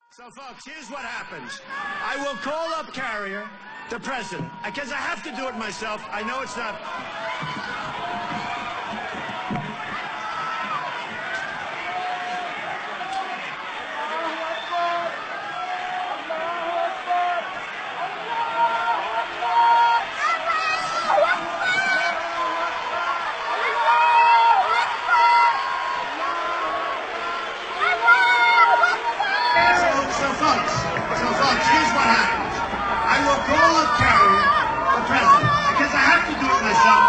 So, folks, here's what happens. I will call up Carrier, the president, because I have to do it myself. I know it's not... So, folks, here's what happens. I will call up Carrier, the president, because I have to do it myself.